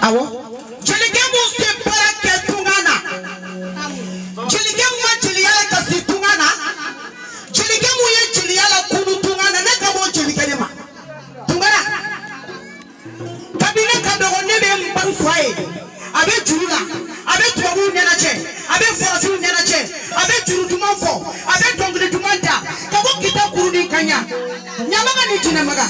awo jiligemu se para ke tungana jiligemu ma jiliyala kasi tungana jiligemu ye jiliyala kunu tungana ne kamo jiligene ma tungana kabine kadogo ne be mban foye abe jurula abe tuwabu nyenache abe forasi nyenache abe juru dumafo abe dongri dumanda kabo kita kuruni kanya nyamaga ni jinamaga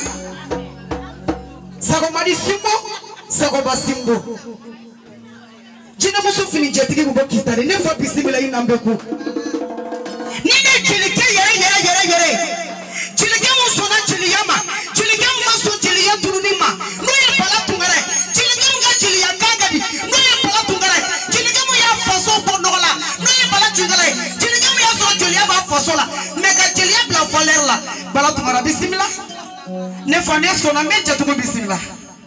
sago madi simbo sago basimbo jina muso fini jetigi bubo kitare ne fa bisibila inambeku nine chilike yere chilike muso na chiliyama chilike muso chiliya turunima noye pala tungare chilike mga chiliya kagadi noye pala tungare chilike mu ya faso bonola noye pala tungare chilike mu ya so chiliya ba fasola mega chiliya bla folerla bala tungara bismillah ne fa ne so na meje tuko bismillah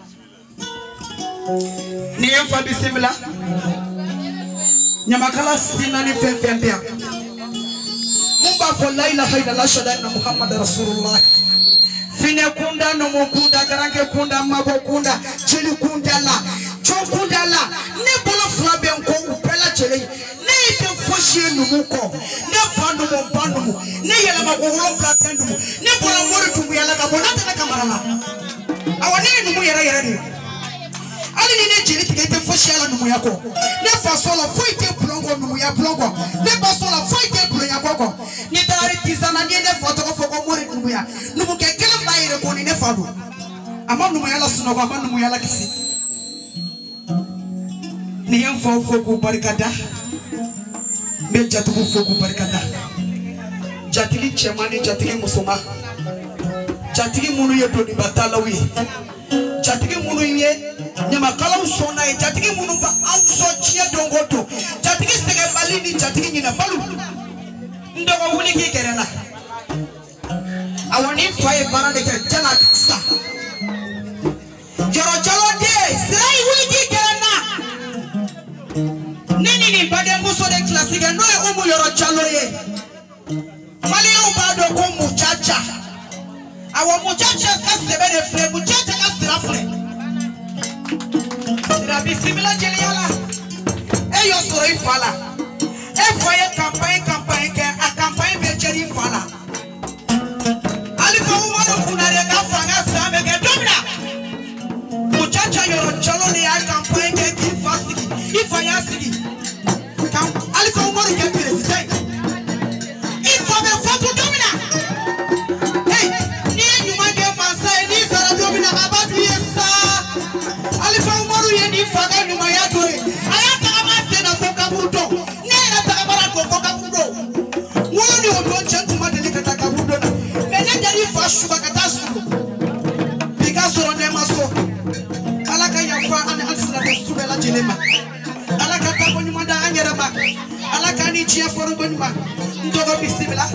ni fa bismillah nyamakala sina ni fempempia mumba fo la ilaha illallah shahada muhammad rasulullah fine kunda no mukunda garange kunda mabo kunda chili kunda la chokunda la ne bolo flabe nko upela chele ne ite foshi numuko ne fandu mo bandu mo ne yela magoro platendu mo ne bolo mori tumbu yala ka bonata na kamarala awani numu yera ni ali ni jeli tigete foshi yala numu yako ne fasola foite plongo numu ya plongo ne basola foite plongo yako ni tari tizana ni ne fotoko foko mori numu ya numu ke kala bayire ko ni ne fadu ama numu yala sunogo ama numu yala kisi ni en foko barikada me jatubu foko barikada jatili chemani jatili musoma jatili munu ye doni batalawi jatili munu ye nyama kala usona ye jatili munu ba auso chia dongoto jatili sege balini jatili nyina balu ndogo wuni ki kerena awani faye bana de jana sa joro jalo de sai wuni ki kerena nini ni bade muso de classique no e umu yoro jalo ye mali o bado ko muchacha awo muchacha kasebe de fre muchacha kasira fre sira bismillah jeliala e yo soro ifala e foye campagne ke a campagne be jeri fala ali ko umano kunare ka fanga sabe ke domina muchacha yoro chalo ni a campagne ke ki fasiki ifanya sigi ali ko umano ke president ifame foto domina hey ni nyuma ke masa ni sara domina abati esa ali ko umano ye ni faga nyuma ya tore ayata kama tena foka buto nena takabara ko foka buto woni odo chentu madeli kataka buto na mene jari fashu bakatasu Picasso ne maso alaka ya kwa an ansira ko subela jelema alaka ta ko nyuma da anyera ba alaka ni chia foro ko nyuma ndogo bismillah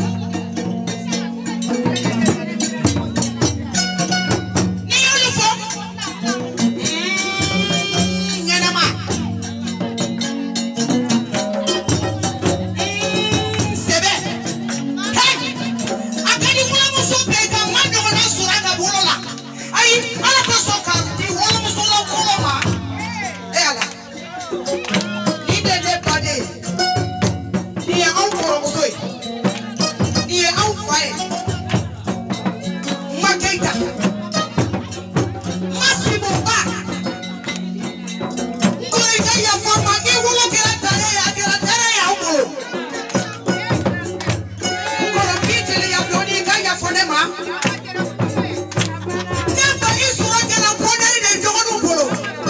ni yolu fo nyena ma sebe hey akadi mula muso pega mando na suraka bolola ai alaka soka di wala muso la koloma ala ni de bade ni au koro musoi ni au fai makeita masimo ba ngori kaya fama ni wolo kera tare ya umo ngoro kitele ya doni kaya fonema namba isura kala podari de jogonu bolo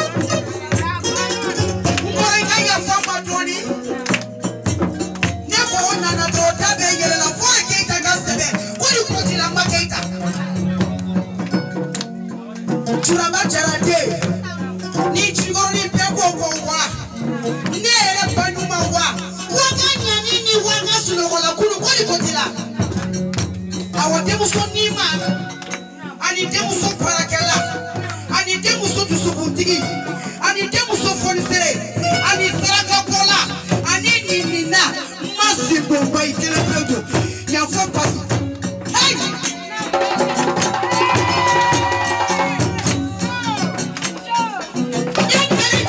ngori kaya fama doni nefo ona na to tabe yele la fo keita gasebe woni ko tila makeita churaba charade ni chigoro ni peko kwa ne ele panuma wa wakanya nini wanga suno la kunu woni ko tila awode muso ni ma ani de muso parakela ani de muso tusubutigi ani de muso fonisere ani saraka kola ani nina masimbo bai telepedo ya fo pas hey you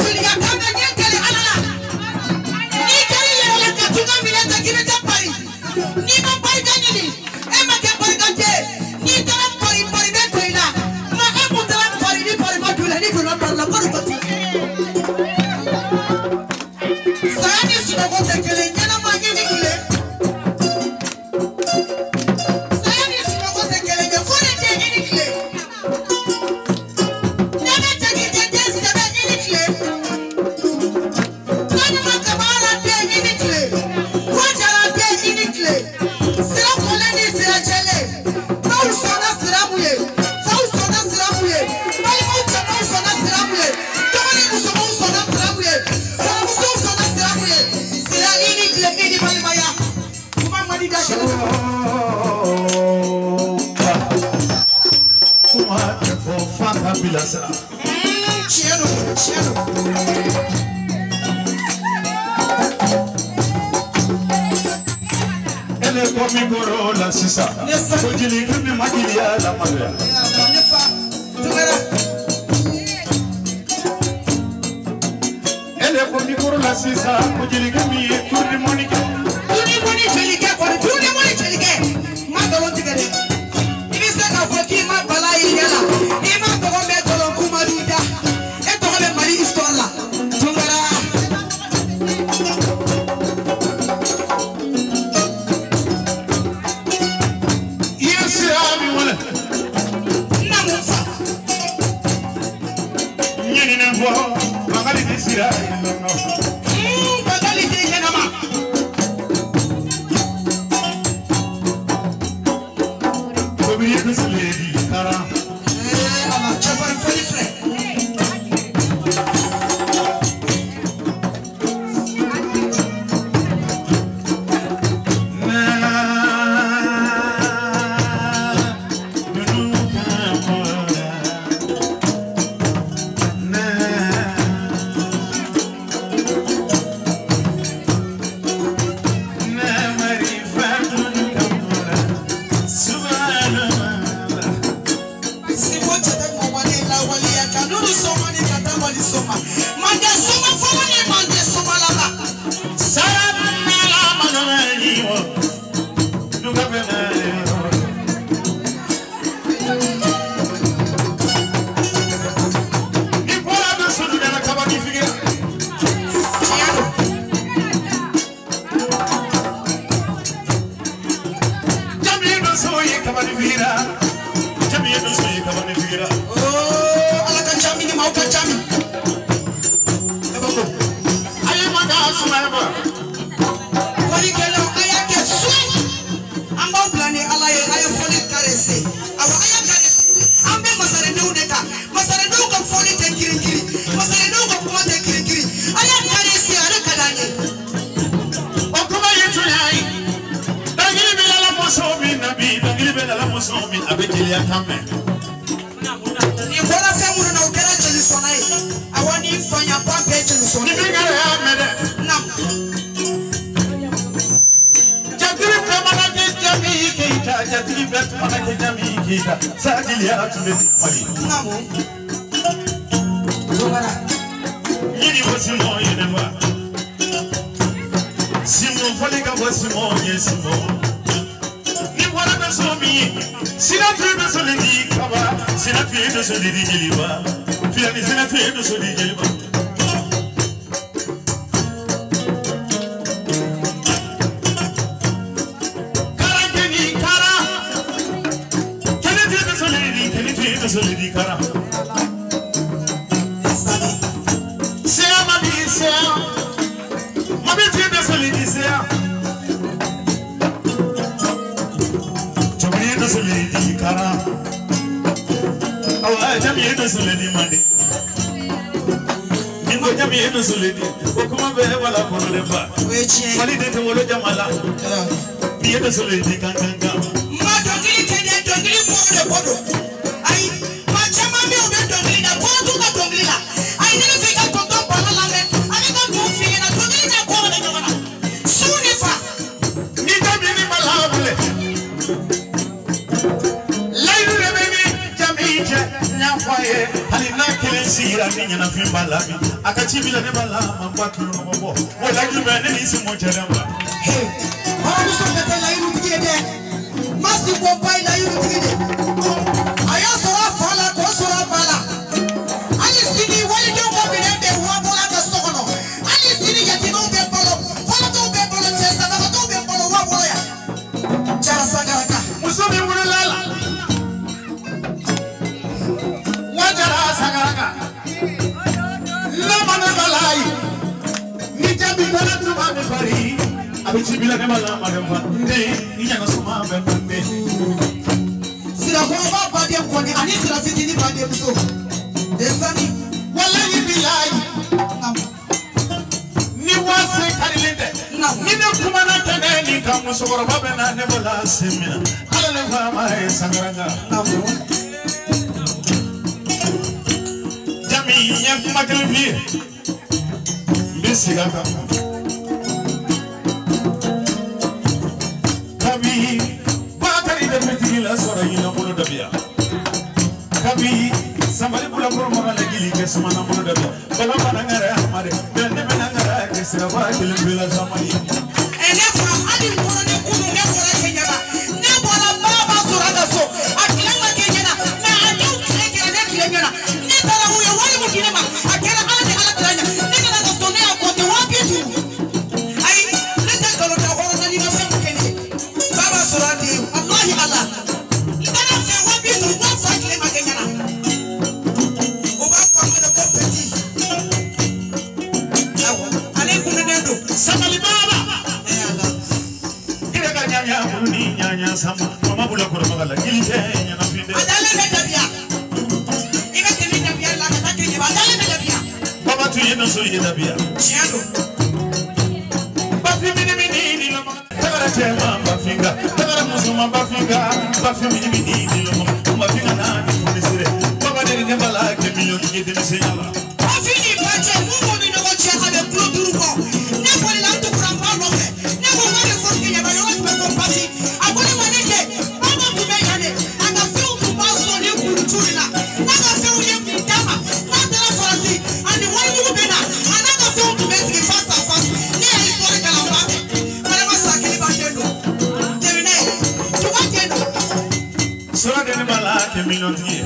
Komi goro la sisa. Kujili kumi magilia la maria. Ele komi goro la sisa. Kujili kumi turni monika. Turni moni chelike kori. Turni moni chelike. Ma tolo tigere. Ibi se ka foki ma bala yela. Ima tolo me tolo kumaruda. E tolo me mari histoire la. Tungara. Bagali desira no bagali de nama Kobiye kusledi kara ama chafar fali fre Jami Kabi nya makalvi Bisigata Kabi Bakari de Metigila Sora Yina Mono Dabia Kabi Somebody put a promo on the Gilly Kesmana Mono Dabia Balamanangara Amare Nemanangara Kesava Kilvilla Samari And therefore I didn't want to go to Kenya. Never a Baba Suragaso. I can't get Kenya. Now I don't take Kenya. Never who you want to get him. I can't add the Alakanya. Never let us know what they want you to. I let us go to the whole of the Kenya. Baba Suradi, Allah. You don't say what you do, what's like Kenya. Over from the property. I didn't put it in. Somebody Baba. Nyanya sama mama bula ko magala gilite nyana finde adale metabia ibe tini tabia la ka tini adale metabia baba tu yeno so yeda bia chiado bafi mini ni lo tagara tema bafinga tagara musuma bafinga bafi mini lo bafinga na ni fonisire baba de ngembala ke million ki de senyala bafi ni bache mumo ni no bache ade klo duruko ne ko la to kuramba no me ne ko mare ko ki ya ba yo ko pasi Milontier.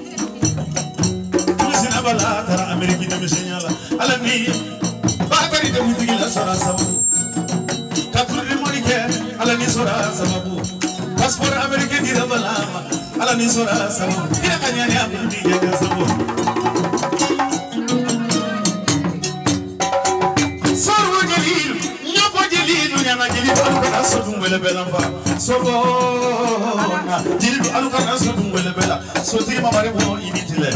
Musina bala tara Ameriki de Misenyala. Alami Bakari de Mutigila Sora Sabu. Kapuri Monike, Alani Sora Sababu. Passport American di Balama, Alani Sora Sabu. Ina kanyanya Abdi Jaga Sabu. Sorwo Jalil, Nyako Jalil, Nyana Jalil, Alukana Sodum Wele Belamfa. Sobona, Jalil Alukana Sodum Wele Bela. Soti mamare bo initile.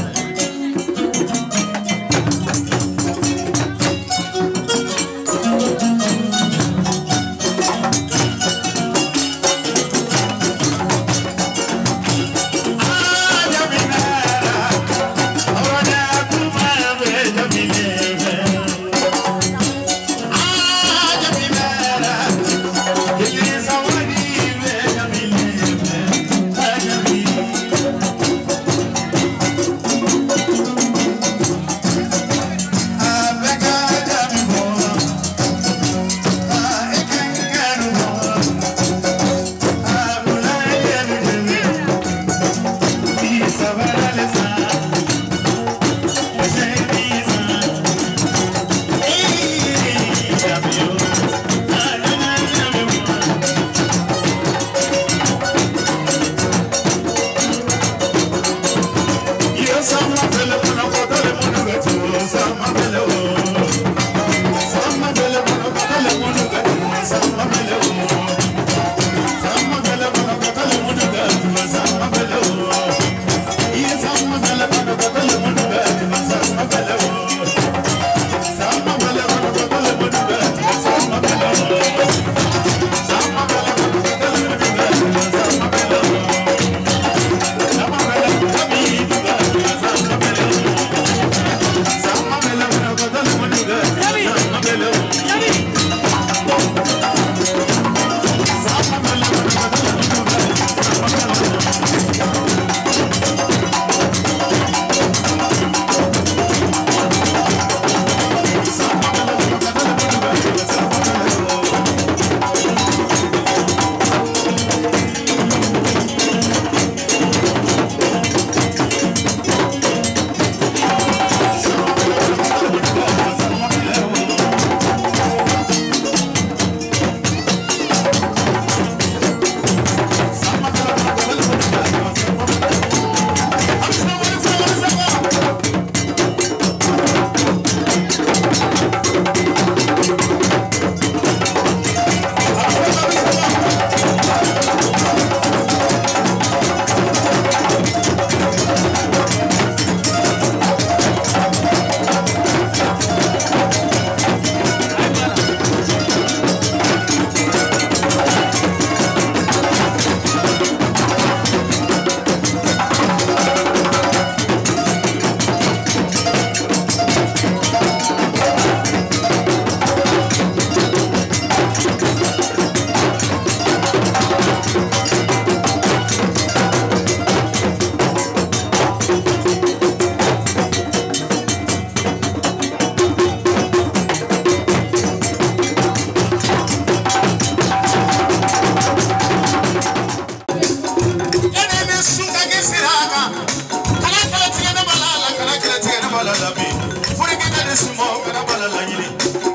simo kana bala la nyini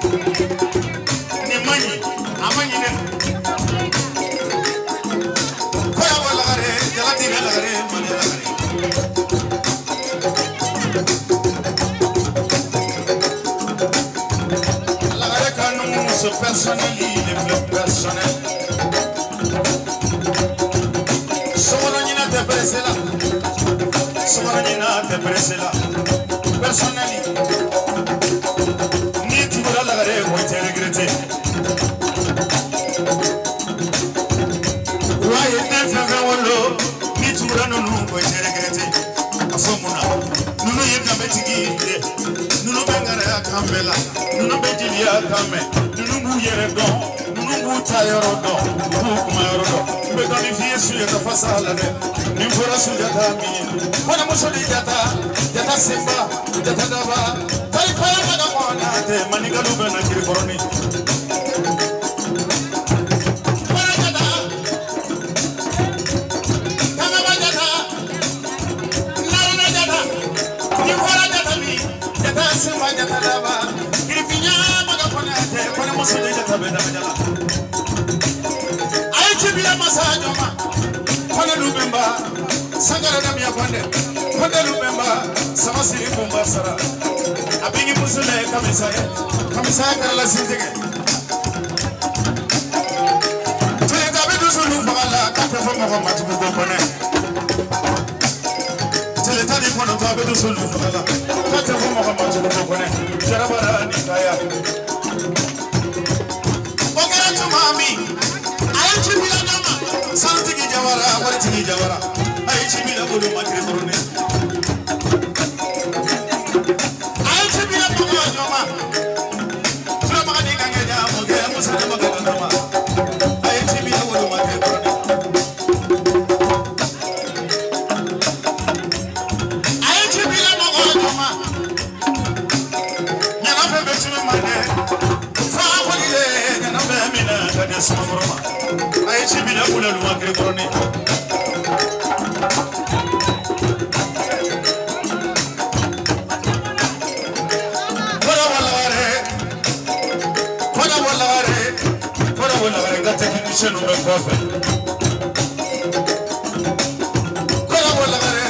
ni manyi amanyi ne ko ya wala gare jala di la gare mane la gare la gare kanu so personnel le personnel somoro nyina te presela somoro nyina te presela personnel ni tibura la gare ko te regretter waye ne fe wolo ni tibura nonu ko te regretter afomuna nunu yenda metigi nunu bengara akambela nunu bejilia akame nunu bu yere don nunu bu tayoro don bu kuma yoro don be don fi yesu ya fasala de ni fora su jata mi wana musoli jata simba jata daba kai kai maga mona te manigalu bena kiri koroni para jata kama jata narana jata ni fora jata mi jata simba jata daba kiri pinya maga mona te wana musoli jata bena jala ai chibira masajo ma wana lubemba sangara na miya kwande kwande lubemba sama siri kumba sara abingi musule kamisa karala sinjege tule gabe dusulu fagala kata fama kwa matubu gombone tule tani kono gabe dusulu fagala kata fama kwa matubu gombone jarabara nikaya bongera tumami ayichi bila nama santigi jawara waritigi jawara ayichi bila bulu makire korone ayichi bila bulu nyoma tura magadi kangeja moge musana magadi nama ayichi bila bulu makire korone ayichi bila bulu nyoma nyana fe betime mane fa kolile nyana fe mina kade sumoroma ayichi bila bulu makire korone technician on the prophet. Kola wala gare.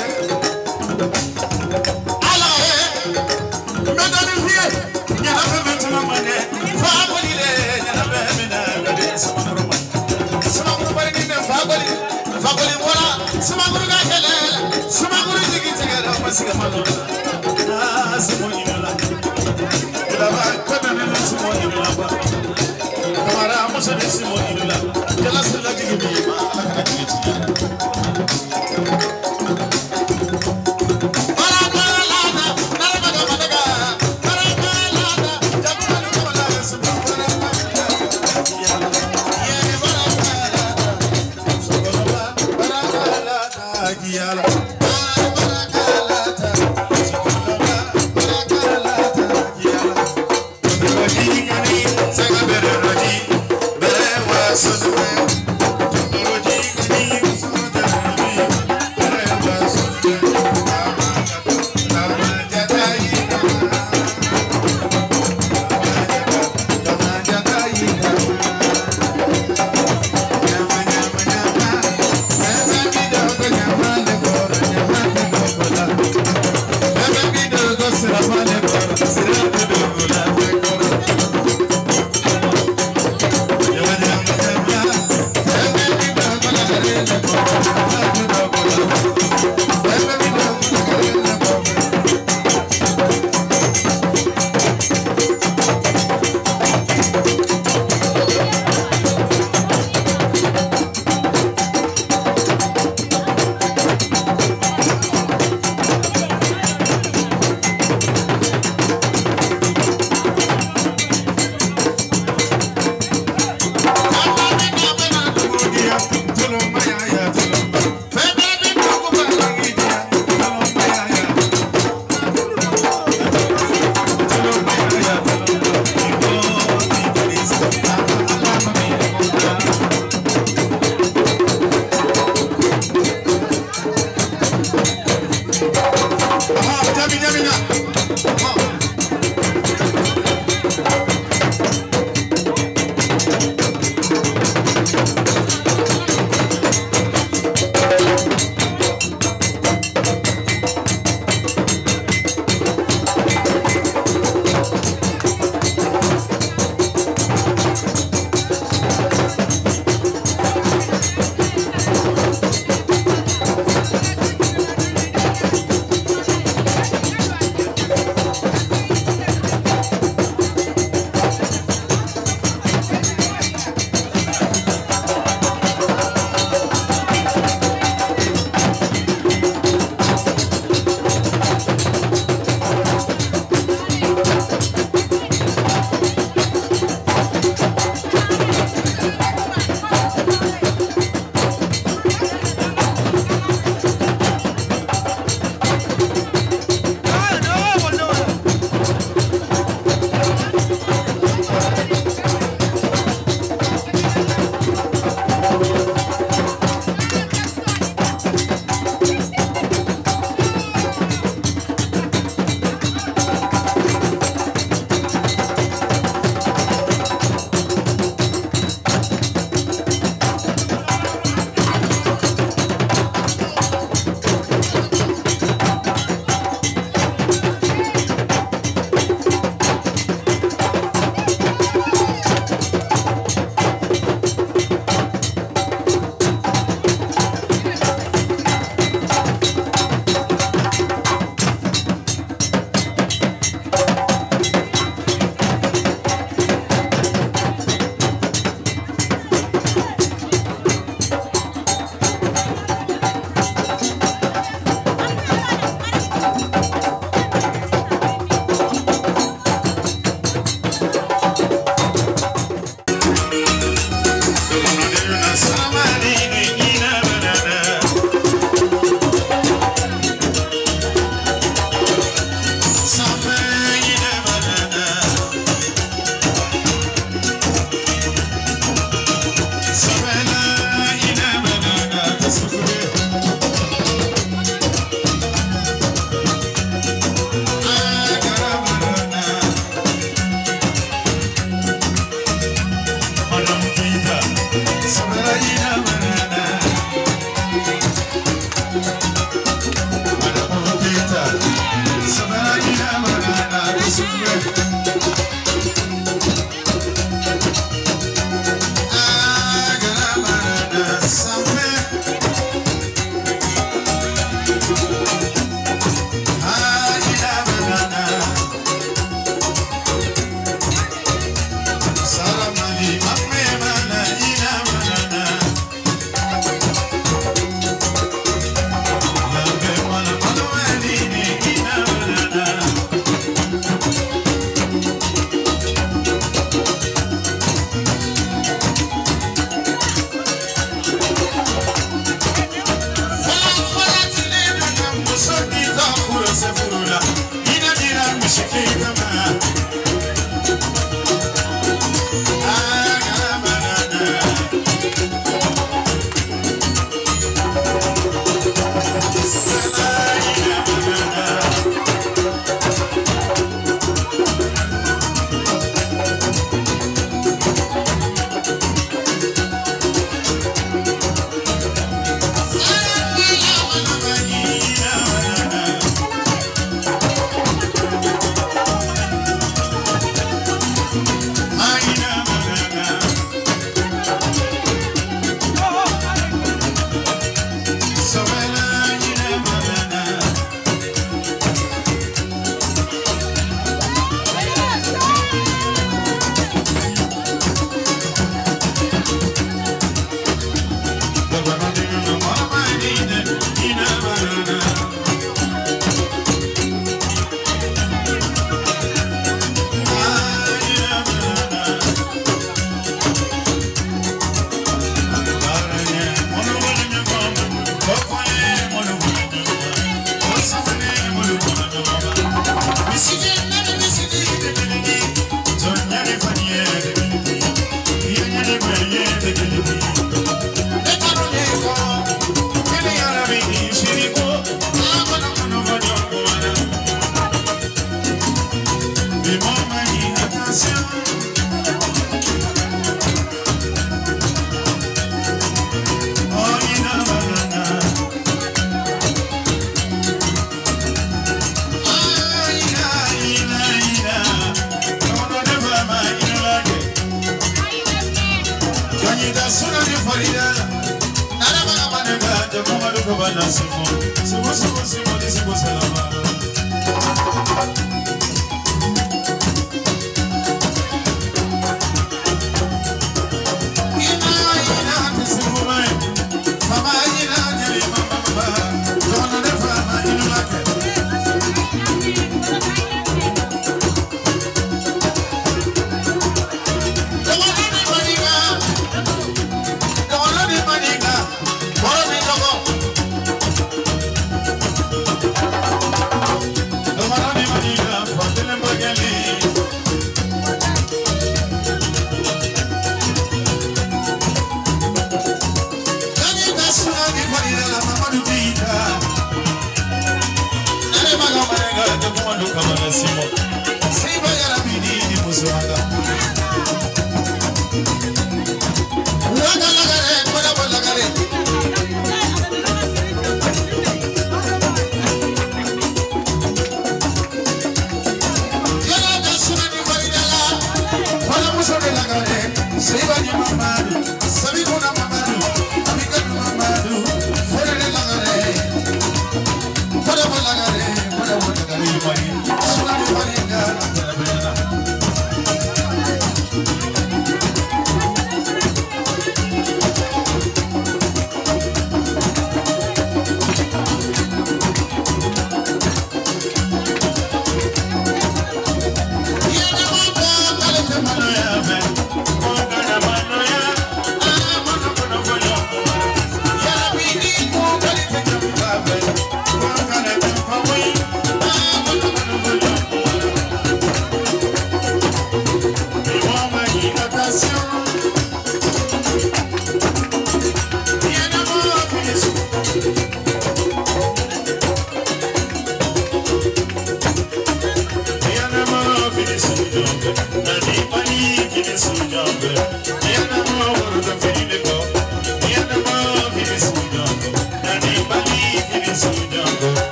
Ala he. Madani fiye. Nyana fe betuma mane. Fa boli le. Nyana be mina gade samaguruma. Samaguruma ni ne fa boli. Fa boli wala. Samaguru ga kele. Samaguru jigi tegera masiga malona. Na simo inala. Ila ba kana ne simo inala ba. Kamara musa de simo inala. Jala sila jigi mi ma ala kana jigi jigi. Para para lana, nara baga baga. Para para lana, jabu manu kala sima para para. Ye para para. Sokola para para giyala. Para para kala ta. Sokola para para.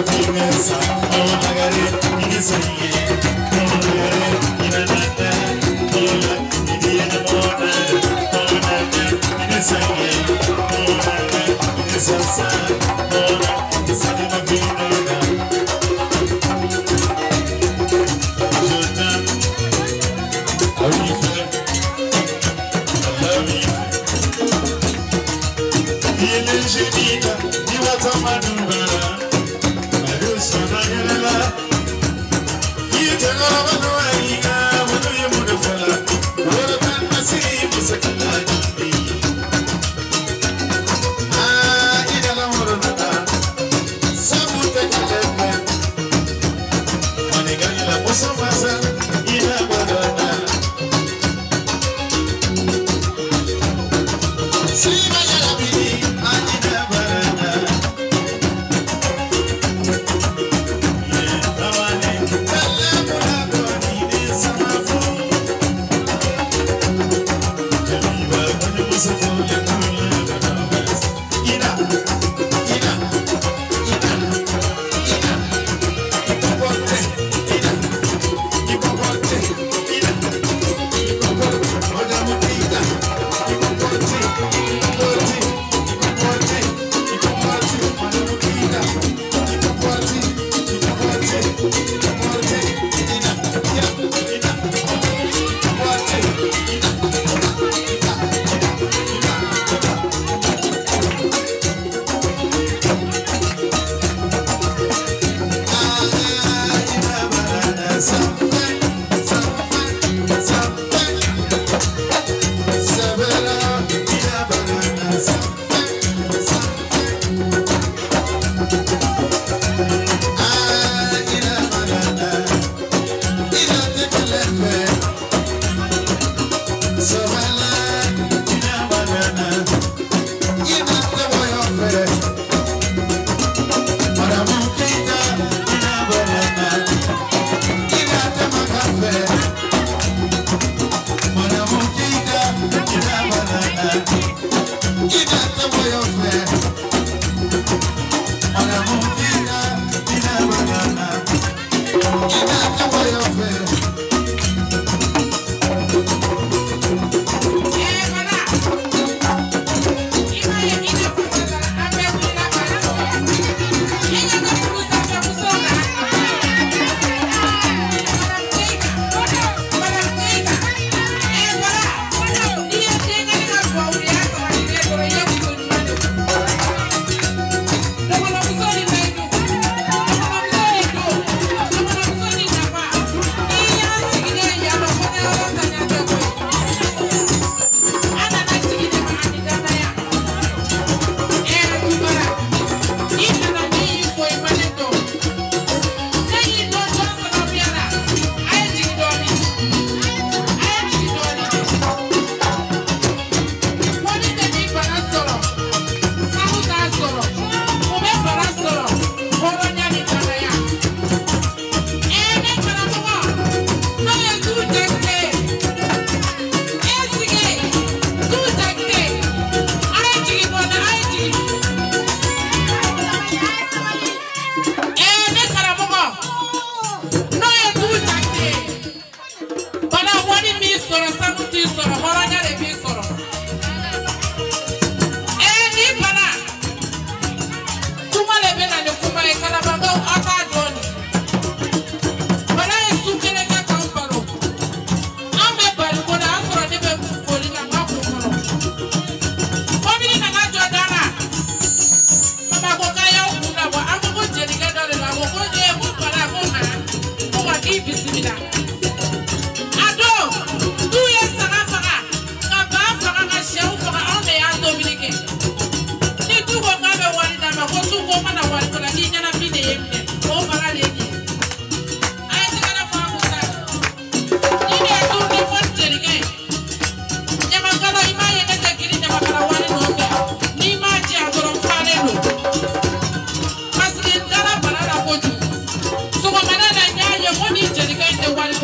Wani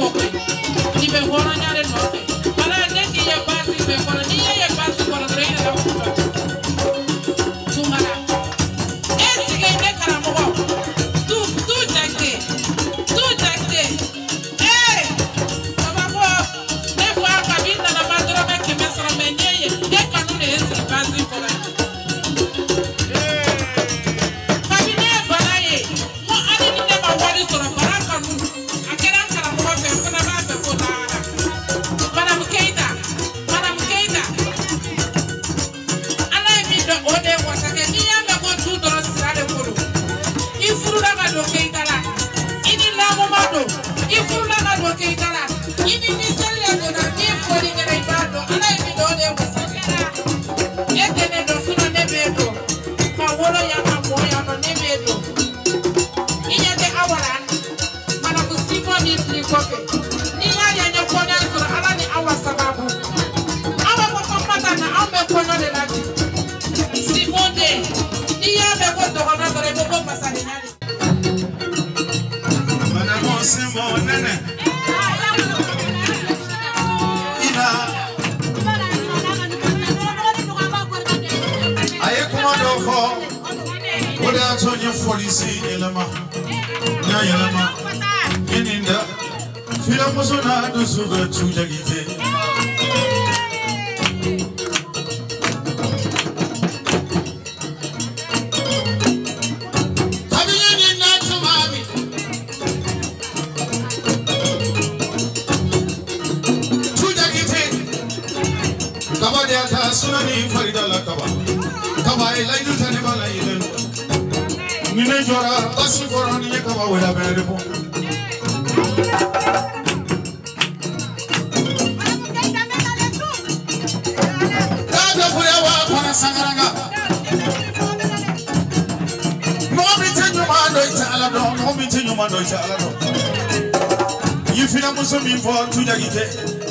furula ka do keitala ini lamu mado I furula ka do keitala ini ni sella do na ni fori ngere ibado ala mi do de wasakera etene do suna ne bedo ka wolo ya ma moya no ne bedo iya de awaran mana ko simo ni flikoke ni ya nya konya ko ala ni awa sababu awa ko papa na ambe konya de la simonde ni ya be ko do na dore bo pasale nani mana mo simo nene ina aye kuma do fo oda to nye police elema nya elema yeninda fila musona do suga tujagite sunani farida la kaba ila idu tane bala ile ni ne jora basi goro ni kaba wala bere bo kada fure wa para sangaranga mo mi tenyu mando itala do mo mi tenyu mando itala do yifina muso mi fo tujagite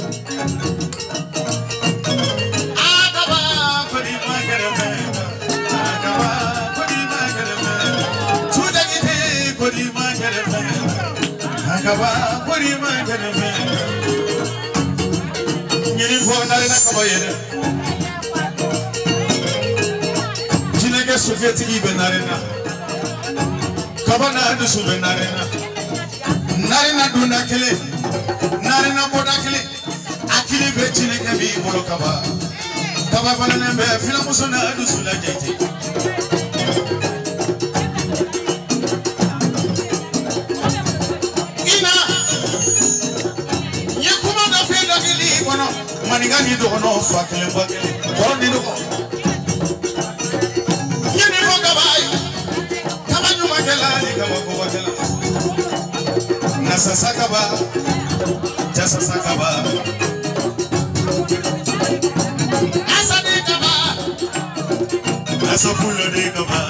Akaba kuri manjane nyiri fo nare na kaba yere jinege sufeti ibe nare na kaba na adu sube nare na dunda kele nare na boda kele akili be jinege bi bolo kaba bana nembe fila musona adu sula jeje maningani do no fakele bakele bondi do yini mo gabai kabanyu magela ni kabako bakela nasa sakaba jasa sakaba asa de kaba asa pulo de kaba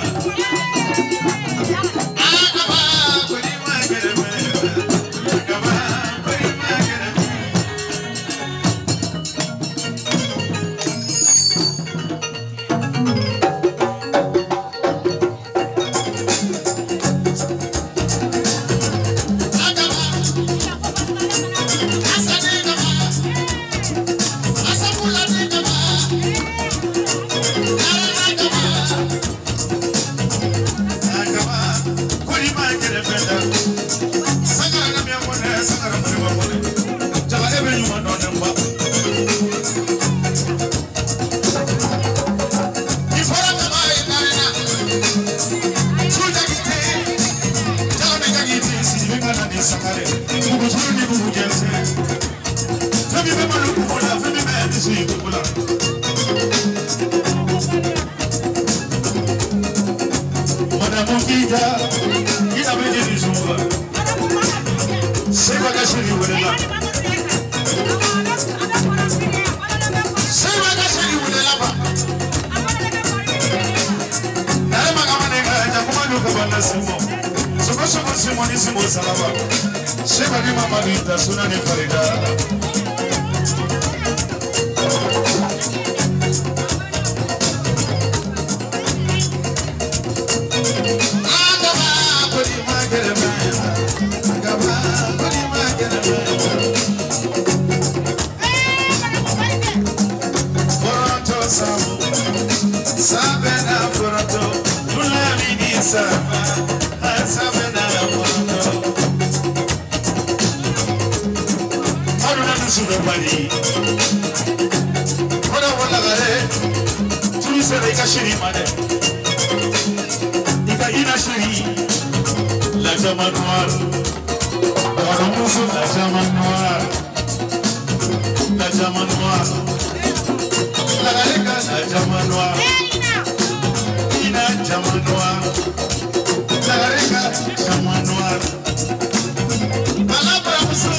Ina Jamanoa, Chamois noir. Palabra musu.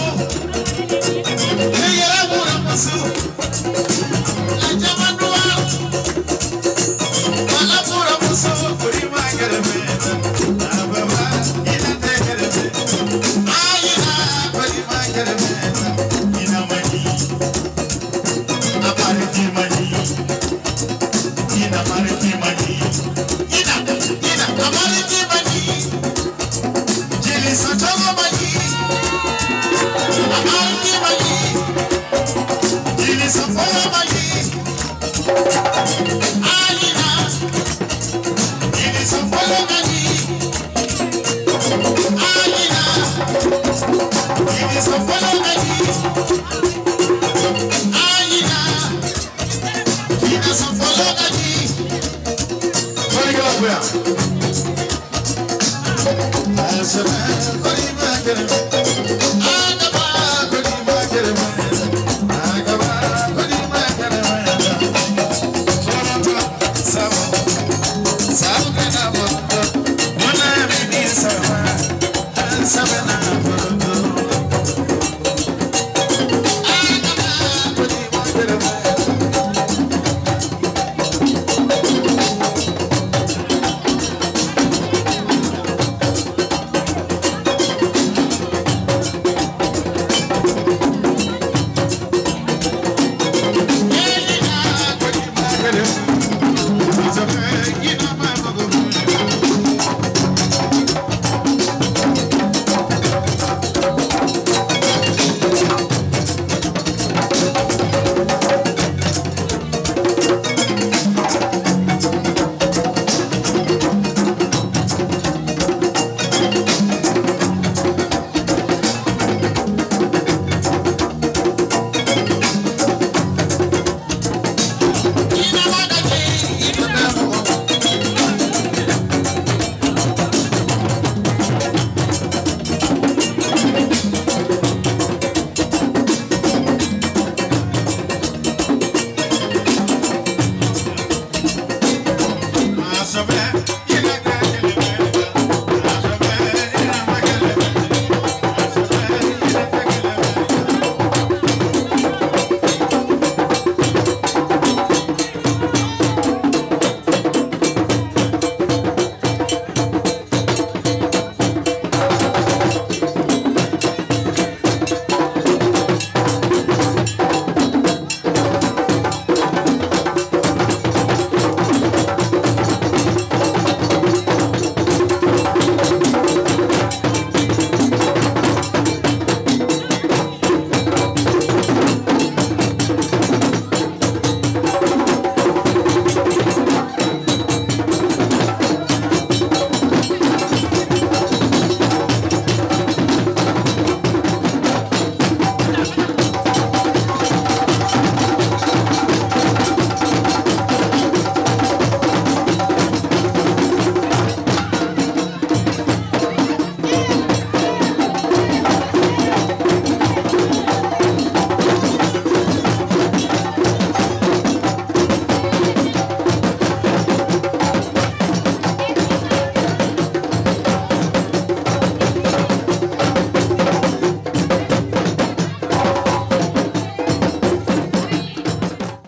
Yera mura musu. La chamois noir. Palabra musu. Prima garmeta. Ababa ina te garmeta. Ayina prima garmeta. Ina mani. Aparti mani. Ina aparti mani. Ina aparti mani. Jeli santogo mani. Aparti mani. Jeli santogo mani. Ayina. Jeli santogo mani. Ayina. Jeli santogo mani. Ayina. Jeli santogo mani. Bari